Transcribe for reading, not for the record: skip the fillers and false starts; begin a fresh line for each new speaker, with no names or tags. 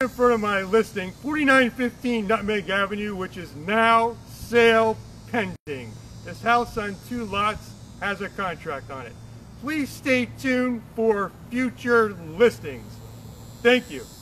In front of my listing, 4915 Nutmeg Avenue, which is now sale pending. This house on 2 lots has a contract on it. Please stay tuned for future listings. Thank you.